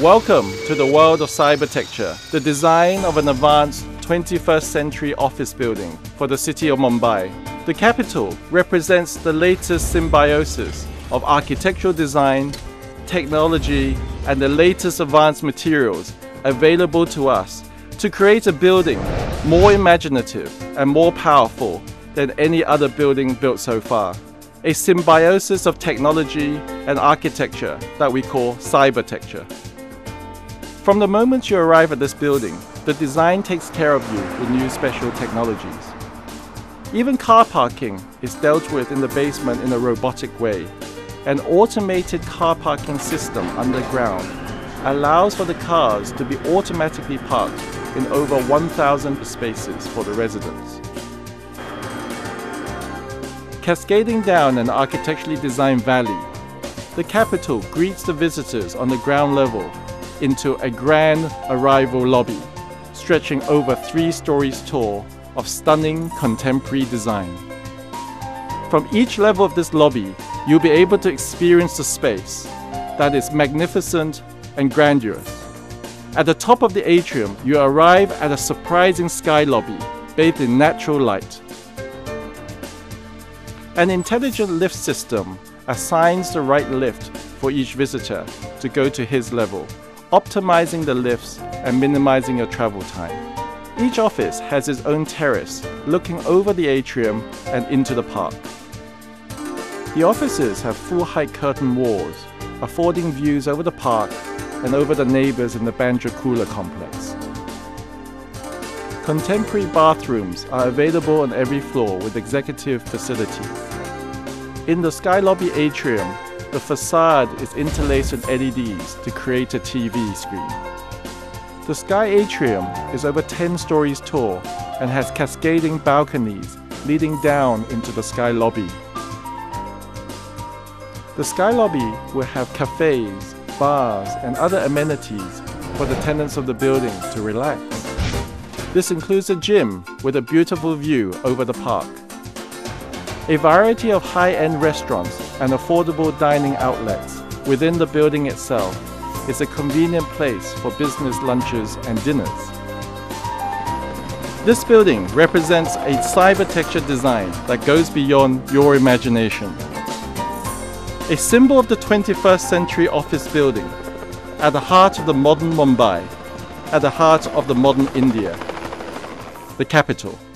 Welcome to the world of cybertecture, the design of an advanced 21st century office building for the city of Mumbai. The capital represents the latest symbiosis of architectural design, technology, and the latest advanced materials available to us to create a building more imaginative and more powerful than any other building built so far. A symbiosis of technology and architecture that we call cybertecture. From the moment you arrive at this building, the design takes care of you with new special technologies. Even car parking is dealt with in the basement in a robotic way. An automated car parking system underground allows for the cars to be automatically parked in over 1,000 spaces for the residents. Cascading down an architecturally designed valley, the capital greets the visitors on the ground level into a grand arrival lobby, stretching over 3 stories tall of stunning contemporary design. From each level of this lobby, you'll be able to experience the space that is magnificent and grandiose. At the top of the atrium, you arrive at a surprising sky lobby bathed in natural light. An intelligent lift system assigns the right lift for each visitor to go to his level, optimizing the lifts and minimizing your travel time. Each office has its own terrace looking over the atrium and into the park. The offices have full-height curtain walls, affording views over the park and over the neighbors in the Bandra Cooler complex. Contemporary bathrooms are available on every floor with executive facilities. In the Sky Lobby atrium, the facade is interlaced with LEDs to create a TV screen. The Sky Atrium is over 10 stories tall and has cascading balconies leading down into the Sky Lobby. The Sky Lobby will have cafes, bars, and other amenities for the tenants of the building to relax. This includes a gym with a beautiful view over the park. A variety of high-end restaurants and affordable dining outlets within the building itself is a convenient place for business lunches and dinners. This building represents a cybertecture design that goes beyond your imagination. A symbol of the 21st century office building, at the heart of the modern Mumbai, at the heart of the modern India, the capital.